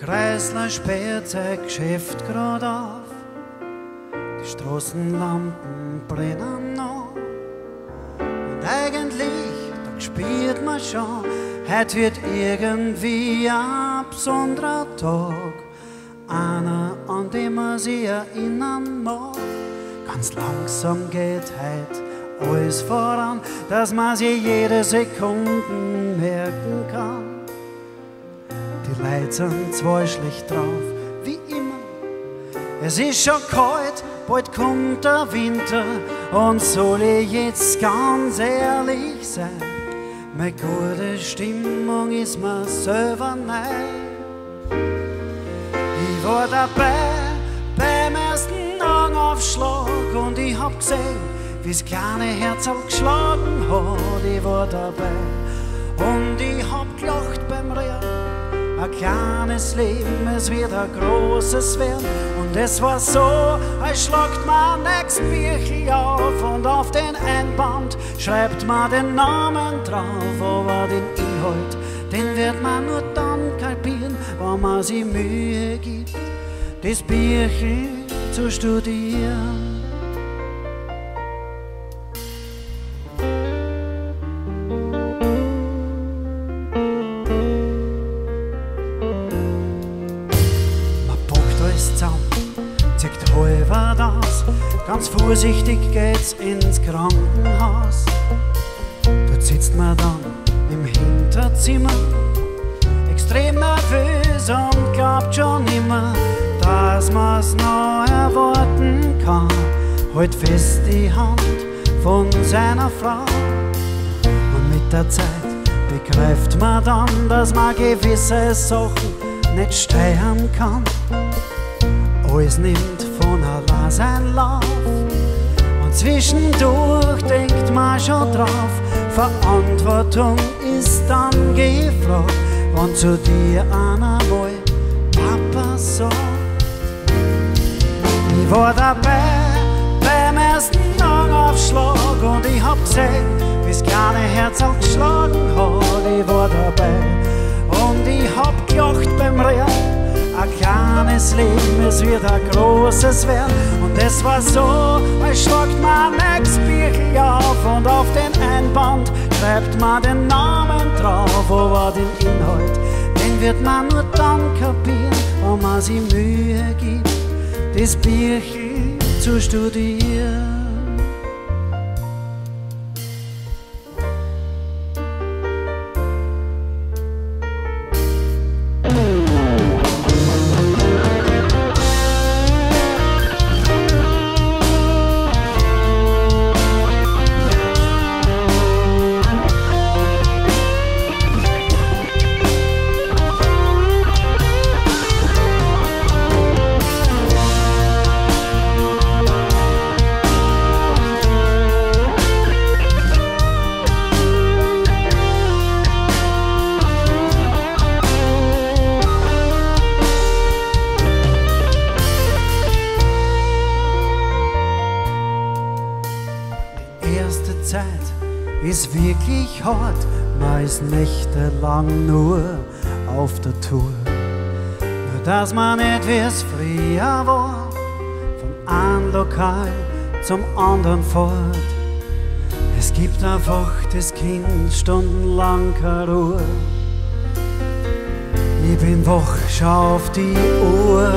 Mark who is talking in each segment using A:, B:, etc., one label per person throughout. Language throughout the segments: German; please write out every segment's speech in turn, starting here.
A: Kreisler sperrt sein Geschäft grad auf. Die Straßenlampen brennen noch. Und eigentlich, da spürt man schon, heute wird irgendwie ein besonderer Tag. Einer, an den man sich erinnern mag. Ganz langsam geht heute alles voran, dass man sich jede Sekunde merken kann. Die Leute sind zwar schlecht drauf, wie immer. Es ist schon kalt, bald kommt der Winter. Und soll ich jetzt ganz ehrlich sein, meine gute Stimmung ist mir selber neu. Ich war dabei beim ersten Augenaufschlag und ich hab gesehen, wie's kleine Herz auch geschlagen hat. Ich war dabei und ich hab gelacht beim Reden. Ein kleines Leben, es wird ein großes werden. Und es war so, als schlagt man nächstes Büchel auf und auf den Einband schreibt man den Namen drauf. Aber den Inhalt, den wird man nur dann kapieren, wenn man sich Mühe gibt, das Büchel zu studieren. Zieht halbert aus, ganz vorsichtig geht's ins Krankenhaus. Dort sitzt man dann im Hinterzimmer, extrem nervös und glaubt schon immer, dass man's noch erwarten kann. Hält fest die Hand von seiner Frau und mit der Zeit begreift man dann, dass man gewisse Sachen nicht steuern kann. Alles nimmt von allein seinen Lauf und zwischendurch denkt man schon drauf. Verantwortung ist dann gefragt, wenn zu dir einer mal Papa sagt. Ich war dabei beim ersten Augenaufschlag und ich hab gesehen, wie's kleine Herz auch geschlagen hat. Ich war dabei und ich hab gelacht beim Reden. Ein kleines Leben, es wird ein großes werden. Und es war so, als schlagt man nächstes Büchel auf und auf den Einband schreibt man den Namen drauf. Aber den Inhalt, den wird man nur dann kapieren, wenn man sich Mühe gibt, das Büchel zu studieren. Ist wirklich hart, man ist nächtelang nur auf der Tour. Nur dass man nicht wie es früher war, von einem Lokal zum anderen fort. Es gibt einfach das Kind stundenlang keine Ruhe. Ich bin wach, schau auf die Uhr.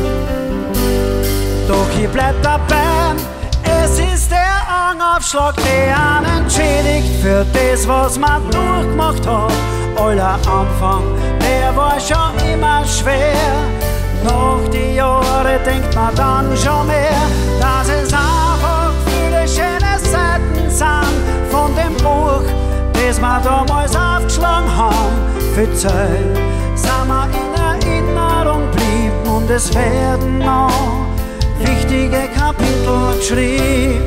A: Doch ich bleib dabei, es ist der Augenaufschlag, der einen entschädigt für das, was man durchgemacht hat. Aller Anfang, der war schon immer schwer. Nach die Jahre denkt man dann schon mehr, dass es einfach viele schöne Seiten sind von dem Buch, das wir damals aufgeschlagen haben. Für Zeit sind wir in Erinnerung blieben und es werden noch wichtige Kapitel geschrieben.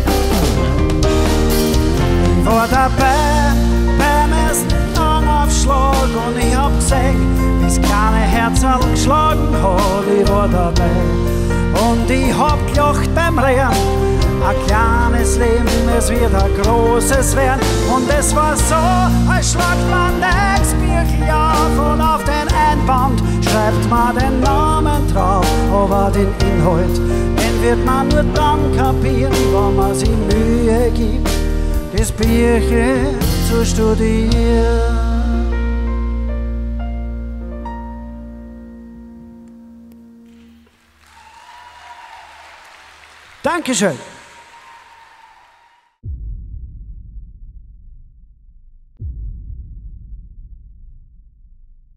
A: Ich war dabei beim ersten Augenaufschlag und ich hab gesehen, wie's kleine Herz auch geschlagen hat. Ich war dabei und ich hab gelacht beim Reden. Ein kleines Leben, es wird ein großes werden. Und es war so, als schlagt man nächstes Büchel auf und auf den Leinwand schreibt man den Namen drauf, aber den Inhalt, den wird man nur dann kapieren, wenn man sich Mühe gibt, das Bierchen zu studieren. Dankeschön.